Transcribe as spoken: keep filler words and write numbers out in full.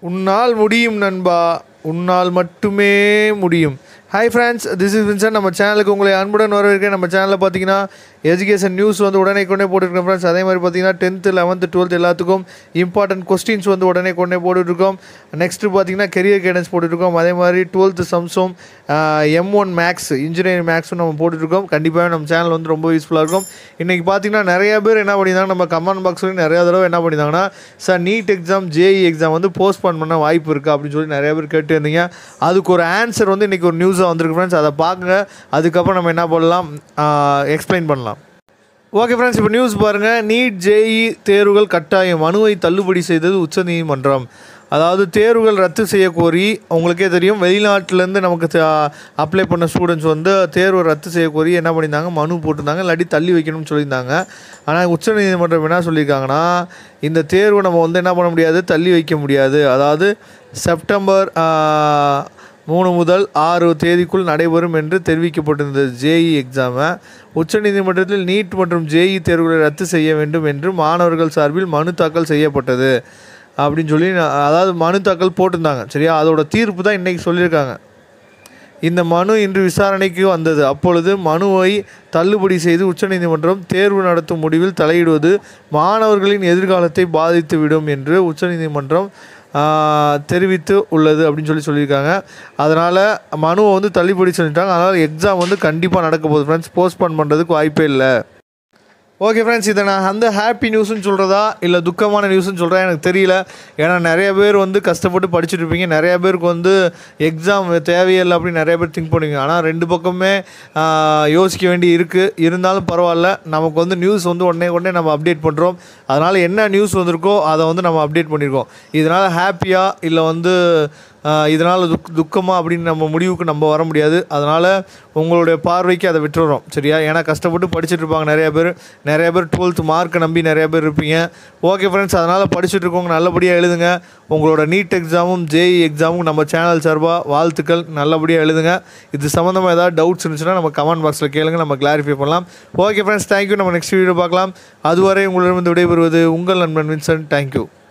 உன்னால் முடியும் நண்பா, உன்னால் மட்டுமே முடியும். Hi friends, this is Vinson. நம்ம சேனலுக்கு உங்களை அன்புடன் வரவேற்கிறேன். நம்ம சேனலில் பார்த்தீங்கன்னா எஜுகேஷன் நியூஸ் வந்து உடனே கொண்டே போட்டுருக்கோம் ஃப்ரெண்ட்ஸ். அதே மாதிரி பார்த்தீங்கன்னா டென்த்து லெவன்த்து டுவெல்த் எல்லாத்துக்கும் இம்பார்ட்டன்ட் கொஸ்டின்ஸ் வந்து உடனே கொண்டே போட்டுட்ருக்கோம். நெக்ஸ்ட்டு பார்த்தீங்கன்னா கெரியர் கைடன்ஸ் போட்டுட்ருக்கோம். அதே மாதிரி டுவெல்த்து சம்ஸும் எம் ஒன் மேக்ஸ் இன்ஜினியரிங் மேக்ஸும் நம்ம போட்டுட்ருக்கோம். கண்டிப்பாக நம்ம சேனல் வந்து ரொம்ப யூஸ்ஃபுல்லாக இருக்கும். இன்றைக்கி பார்த்தீங்கன்னா நிறைய பேர் என்ன பண்ணியிருந்தாங்க, நம்ம கமெண்ட் பாக்ஸ்லையும் நிறையா தடவை என்ன பண்ணியிருந்தாங்கன்னா, sir NEET exam JEE exam வந்து போஸ்ட்போன் பண்ண வாய்ப்பு இருக்குது அப்படின்னு சொல்லி நிறைய பேர் கேட்டு இருந்தீங்க. அதுக்கு ஒரு ஆன்சர் வந்து இன்றைக்கி ஒரு நியூஸாக வந்திருக்கு ஃப்ரெண்ட்ஸ். அதை பார்க்குங்க. அதுக்கப்புறம் நம்ம என்ன பண்ணலாம், எக்ஸ்பிளைன் பண்ணலாம். ஓகே ஃப்ரெண்ட்ஸ், இப்போ நியூஸ் பாருங்கள். நீட் ஜேஇ தேர்வுகள் கட்டாயம், மனுவை தள்ளுபடி செய்தது உச்சநீதிமன்றம். அதாவது தேர்வுகள் ரத்து செய்ய கோரி, உங்களுக்கே தெரியும், வெளிநாட்டிலேருந்து நமக்கு அப்ளை பண்ண ஸ்டூடெண்ட்ஸ் வந்து தேர்வை ரத்து செய்ய கோரி என்ன பண்ணியிருந்தாங்க, மனு போட்டிருந்தாங்க, இல்லாட்டி தள்ளி வைக்கணும்னு சொல்லியிருந்தாங்க. ஆனால் உச்சநீதிமன்றம் என்ன சொல்லியிருக்காங்கன்னா, இந்த தேர்வை நம்ம வந்து என்ன பண்ண முடியாது, தள்ளி வைக்க முடியாது. அதாவது செப்டம்பர் மூணு முதல் ஆறு தேதிக்குள் நடைபெறும் என்று தெரிவிக்கப்பட்டிருந்தது ஜேஇ எக்ஸாமை. உச்சநீதிமன்றத்தில் நீட் மற்றும் ஜேஇ தேர்வுகளை ரத்து செய்ய வேண்டும் என்று மாணவர்கள் சார்பில் மனு தாக்கல் செய்யப்பட்டது அப்படின்னு சொல்லி, அதாவது மனு தாக்கல் போட்டிருந்தாங்க. சரியா, அதோட தீர்ப்பு தான் இன்றைக்கி சொல்லியிருக்காங்க. இந்த மனு இன்று விசாரணைக்கு வந்தது. அப்பொழுது மனுவை தள்ளுபடி செய்து உச்சநீதிமன்றம் தேர்வு நடத்தும் முடிவில் தலையிடுவது மாணவர்களின் எதிர்காலத்தை பாதித்துவிடும் என்று உச்சநீதிமன்றம் தெரிவித்து உள்ளது அப்படின்னு சொல்லி சொல்லியிருக்காங்க. அதனால் மனுவை வந்து தள்ளுபடி சொல்லிட்டாங்க. அதனால் எக்ஸாம் வந்து கண்டிப்பாக நடக்க போகுது ஃப்ரெண்ட்ஸ். போஸ்ட்போன் பண்ணுறதுக்கு வாய்ப்பே இல்லை. ஓகே ஃப்ரெண்ட்ஸ், இதை நான் அந்த ஹாப்பி நியூஸ்ன்னு சொல்கிறதா இல்லை துக்கமான நியூஸ்ன்னு சொல்கிறேன் எனக்கு தெரியல. ஏன்னா நிறைய பேர் வந்து கஷ்டப்பட்டு படிச்சுட்டு இருப்பீங்க. நிறைய பேருக்கு வந்து எக்ஸாம் தேவையில்லை அப்படின்னு நிறைய பேர் திங்க் பண்ணுவீங்க. ஆனால் ரெண்டு பக்கமே யோசிக்க வேண்டி இருக்குது. இருந்தாலும் பரவாயில்ல, நமக்கு வந்து நியூஸ் வந்து உடனே உடனே நம்ம அப்டேட் பண்ணுறோம். அதனால் என்ன நியூஸ் வந்திருக்கோ அதை வந்து நம்ம அப்டேட் பண்ணியிருக்கோம். இதனால் ஹாப்பியாக இல்லை வந்து இதனால் துக் துக்கமாக அப்படின்னு நம்ம முடிவுக்கு நம்ம வர முடியாது. அதனால் உங்களுடைய பார்வைக்கு அதை விட்டுறோம். சரியா, ஏன்னா கஷ்டப்பட்டு படிச்சுட்டு இருப்பாங்க நிறைய பேர். நிறைய பேர் டுவெல்த் மார்க்கை நம்பி நிறைய பேர் இருப்பீங்க. ஓகே ஃப்ரெண்ட்ஸ், அதனால் படிச்சுட்டு இருக்கவங்க நல்லபடியாக எழுதுங்க. உங்களோட நீட் எக்ஸாமும் ஜேஇ எக்ஸாமும் நம்ம சேனல் சார்பாக வாழ்த்துக்கள். நல்லபடியாக எழுதுங்க. இது சம்மந்தமாக ஏதாவது டவுட்ஸ் இருந்துச்சுன்னா நம்ம கமெண்ட் பாக்ஸில் கேளுங்க, நம்ம கிளாரிஃபை பண்ணலாம். Okay friends, thank you. நம்ம நெக்ஸ்ட் வீடியோ பார்க்கலாம். அதுவரை உங்களிடம் விடைபெறுவது உங்கள் நண்பன் வின்சென்ட். தேங்க்யூ.